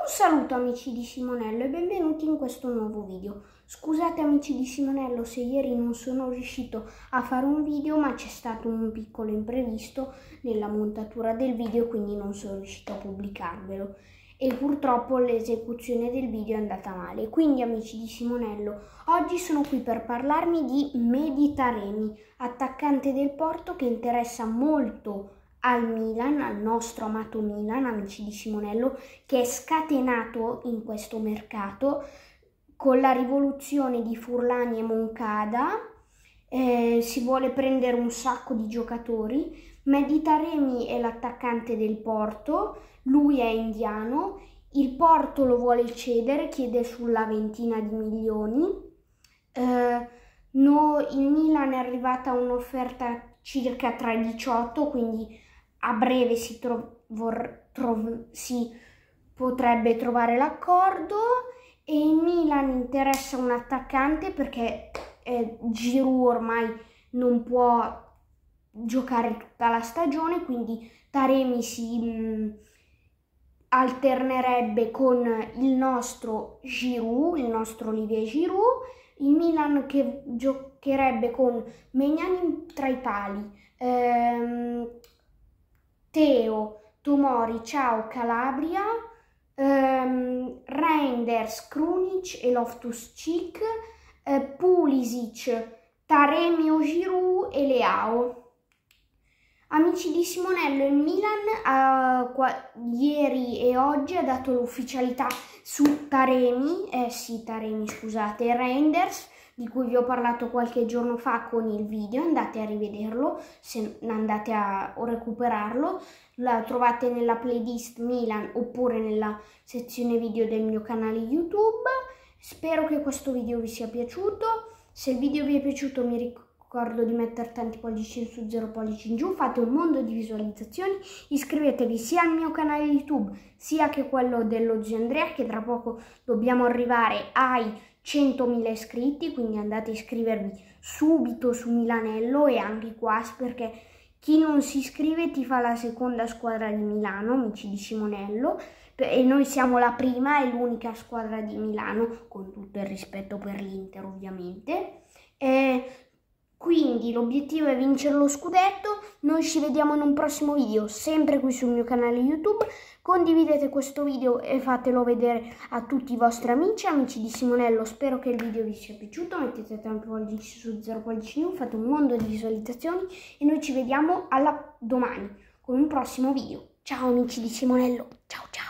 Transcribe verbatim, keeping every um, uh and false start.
saluto amici di Simonello e benvenuti in questo nuovo video. Scusate amici di Simonello se ieri non sono riuscito a fare un video, ma c'è stato un piccolo imprevisto nella montatura del video, quindi non sono riuscito a pubblicarvelo e purtroppo l'esecuzione del video è andata male. Quindi amici di Simonello, oggi sono qui per parlarmi di Mehdi Taremi, attaccante del Porto che interessa molto al Milan, al nostro amato Milan, amici di Simonello, che è scatenato in questo mercato con la rivoluzione di Furlani e Moncada. Eh, si vuole prendere un sacco di giocatori. Mehdi Taremi è l'attaccante del Porto, lui è indiano, il Porto lo vuole cedere, chiede sulla ventina di milioni. Eh, no, il Milan è arrivata a un'offerta circa tra i diciotto, quindi a breve si, tro vor si potrebbe trovare l'accordo, e il Milan interessa un attaccante perché eh, Giroud ormai non può giocare tutta la stagione, quindi Taremi si mh, alternerebbe con il nostro Giroud, il nostro Olivier Giroud, il Milan che giocherebbe con Maignan tra i pali, ehm, Teo, Tomori, Ciao, Calabria, ehm, Reinders, Krunic e Loftus-Cheek, eh, Pulisic, Taremi o Giroud e Leao. Amici di Simonello, il Milan uh, ieri e oggi ha dato l'ufficialità su Taremi, eh sì Taremi scusate, Reinders, di cui vi ho parlato qualche giorno fa con il video, andate a rivederlo, se andate a recuperarlo, la trovate nella playlist Milan oppure nella sezione video del mio canale YouTube. Spero che questo video vi sia piaciuto, se il video vi è piaciuto mi ricordo di mettere tanti pollici in su, zero pollici in giù, fate un mondo di visualizzazioni, iscrivetevi sia al mio canale YouTube sia che quello dello zio Andrea, che tra poco dobbiamo arrivare ai centomila iscritti, quindi andate a iscrivervi subito su Milanello e anche qua, perché chi non si iscrive ti fa la seconda squadra di Milano, amici di Simonello, e noi siamo la prima e l'unica squadra di Milano, con tutto il rispetto per l'Inter ovviamente. E quindi l'obiettivo è vincere lo scudetto. Noi ci vediamo in un prossimo video, sempre qui sul mio canale YouTube. Condividete questo video e fatelo vedere a tutti i vostri amici, amici di Simonello. Spero che il video vi sia piaciuto, mettete tanti pollici su, zero pollici in giù, fate un mondo di visualizzazioni e noi ci vediamo alla domani con un prossimo video. Ciao amici di Simonello, ciao ciao!